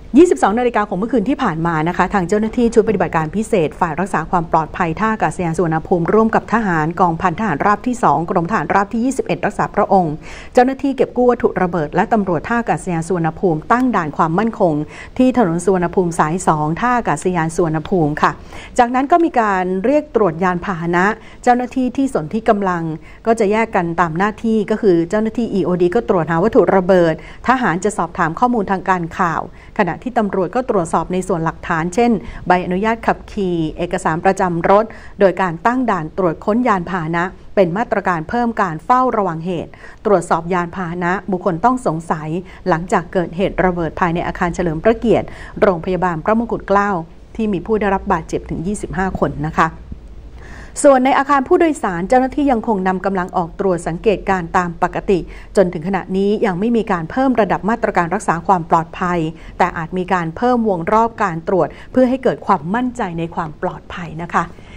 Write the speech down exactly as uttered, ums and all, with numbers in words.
ยี่สิบสองนาฬิกาของเมื่อคืนที่ผ่านมานะคะทางเจ้าหน้าที่ชุดปฏิบัติการพิเศษฝ่ายรักษาความปลอดภัยท่าอากาศยานสุวรรณภูมิร่วมกับทหารกองพันทหารราบที่สองกรมทหารราบที่ยี่สิบเอ็ดรักษาพระองค์เจ้าหน้าที่เก็บกู้วัตถุระเบิดและตำรวจท่าอากาศยานสุวรรณภูมิตั้งด่านความมั่นคงที่ถนนสุวรรณภูมิสายสองท่าอากาศยานสุวรรณภูมิค่ะจากนั้นก็มีการเรียกตรวจยานพาหนะเจ้าหน้าที่ที่สนที่กำลังก็จะแยกกันตามหน้าที่ก็คือเจ้าหน้าที่ อี โอ ดี ก็ตรวจหาวัตถุระเบิดทหารจะสอบถามข้อมูลทางการข่าวขณะที่ตำรวจก็ตรวจสอบในส่วนหลักฐานเช่นใบอนุญาตขับขี่เอกสารประจำรถโดยการตั้งด่านตรวจค้นยานพาหนะเป็นมาตรการเพิ่มการเฝ้าระวังเหตุตรวจสอบยานพาหนะบุคคลต้องสงสัยหลังจากเกิดเหตุระเบิดภายในอาคารเฉลิมพระเกียรติโรงพยาบาลพระมงกุฎเกล้าที่มีผู้ได้รับบาดเจ็บถึงยี่สิบห้าคนนะคะส่วนในอาคารผู้โดยสารเจ้าหน้าที่ยังคงนำกำลังออกตรวจสังเกตการตามปกติจนถึงขณะนี้ยังไม่มีการเพิ่มระดับมาตรการรักษาความปลอดภัยแต่อาจมีการเพิ่มวงรอบการตรวจเพื่อให้เกิดความมั่นใจในความปลอดภัยนะคะ